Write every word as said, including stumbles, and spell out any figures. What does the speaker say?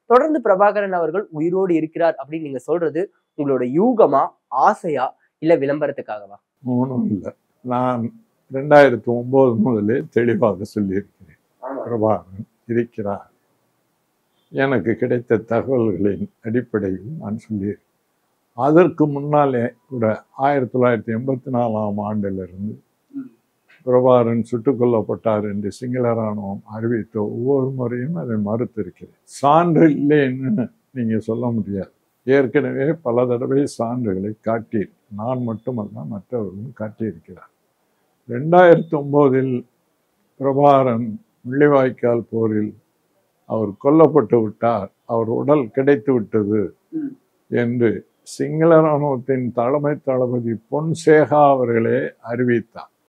தொடர்ந்து பிரபாகரன் அவர்கள் உயிரோடு இருக்கிறார் அப்படின்னு நீங்க சொல்றது உங்களோட யூகமா, ஆசையா, இல்ல விளம்பரத்துக்காகவா? ஒன்றும் இல்லை. நான் ரெண்டாயிரத்தி ஒன்பது முதலே தெளிவாக சொல்லியிருக்கிறேன், பிரபாகரன் இருக்கிறார். எனக்கு கிடைத்த தகவல்களின் அடிப்படையில் நான் சொல்லியிருக்கேன். அதற்கு முன்னாலே கூட ஆயிரத்தி தொள்ளாயிரத்தி எண்பத்தி நாலாம் ஆண்டிலிருந்து பிரபாகரன் சுட்டுக் கொல்லப்பட்டார் என்று சிங்கள இராணுவம் அறிவித்த ஒவ்வொரு முறையும் அதை மறுத்திருக்கிறேன். சான்று இல்லைன்னு நீங்க சொல்ல முடியாது. ஏற்கனவே பல தடவை சான்றுகளை காட்டி, நான் மட்டுமல்ல மற்றவர்களும் காட்டியிருக்கிறார். ரெண்டாயிரத்தி ஒன்பதில் பிரபாகரன் முள்ளிவாய்க்கால் போரில் அவர் கொல்லப்பட்டு விட்டார், அவர் உடல் கிடைத்து விட்டது என்று சிங்கள இராணுவத்தின் தலைமை தளபதி பொன்சேகா அவர்களே அறிவித்தார்.